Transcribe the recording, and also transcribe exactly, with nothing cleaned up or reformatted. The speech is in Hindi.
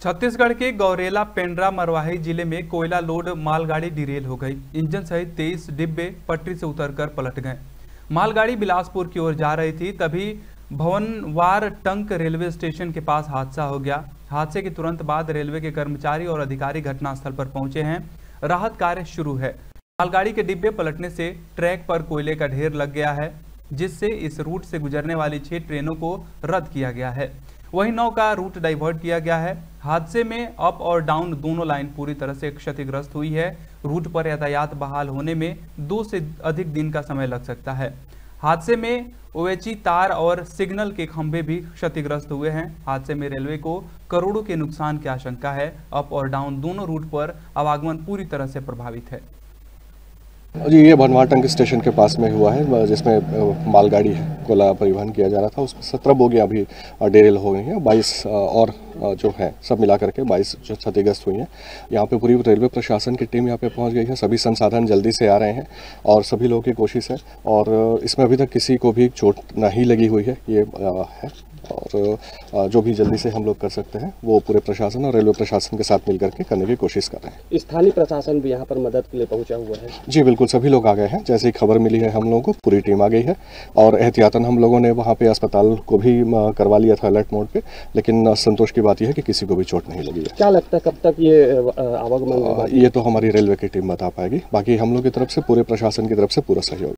छत्तीसगढ़ के गौरेला पेंड्रा मरवाही जिले में कोयला लोड मालगाड़ी डिरेल हो गई। इंजन सहित तेईस डिब्बे पटरी से उतरकर पलट गए। मालगाड़ी बिलासपुर की ओर जा रही थी, तभी भवनवार टंक रेलवे स्टेशन के पास हादसा हो गया। हादसे के तुरंत बाद रेलवे के कर्मचारी और अधिकारी घटनास्थल पर पहुंचे हैं। राहत कार्य शुरू है। मालगाड़ी के डिब्बे पलटने से ट्रैक पर कोयले का ढेर लग गया है, जिससे इस रूट से गुजरने वाली छह ट्रेनों को रद्द किया गया है। वहीं नौ का रूट डाइवर्ट किया गया है। हादसे में अप और डाउन दोनों लाइन पूरी तरह से क्षतिग्रस्त हुई है। रूट पर यातायात बहाल होने में दो से अधिक दिन का समय लग सकता है। हादसे में ओएची तार और सिग्नल के खंभे भी क्षतिग्रस्त हुए हैं। हादसे में रेलवे को करोड़ों के नुकसान की आशंका है। अप और डाउन दोनों रूट पर आवागमन पूरी तरह से प्रभावित है। जी, ये भवनवार टंक स्टेशन के पास में हुआ है, जिसमें मालगाड़ी है कोयला परिवहन किया जा रहा था। उसमें सत्रह बोगियाँ अभी डेरेल हो गई हैं, बाईस और जो है सब मिला करके बाईस जो क्षतिग्रस्त हुई हैं। यहाँ पे पूरी रेलवे प्रशासन की टीम यहाँ पे पहुँच गई है। सभी संसाधन जल्दी से आ रहे हैं और सभी लोगों की कोशिश है, और इसमें अभी तक किसी को भी चोट नहीं लगी हुई है। ये है, और जो भी जल्दी से हम लोग कर सकते हैं वो पूरे प्रशासन और रेलवे प्रशासन के साथ मिलकर के करने की कोशिश कर रहे हैं। स्थानीय प्रशासन भी यहाँ पर मदद के लिए पहुंचा हुआ है। जी बिल्कुल, सभी लोग आ गए हैं। जैसे ही खबर मिली है हम लोगों को पूरी टीम आ गई है, और एहतियातन हम लोगों ने वहाँ पे अस्पताल को भी करवा लिया था अलर्ट मोड पे। लेकिन संतोष की बात यह है कि किसी को भी चोट नहीं लगी है। क्या लगता है कब तक ये आवागमन? ये तो हमारी रेलवे की टीम बता पाएगी। बाकी हम लोग की तरफ से, पूरे प्रशासन की तरफ से पूरा सहयोग।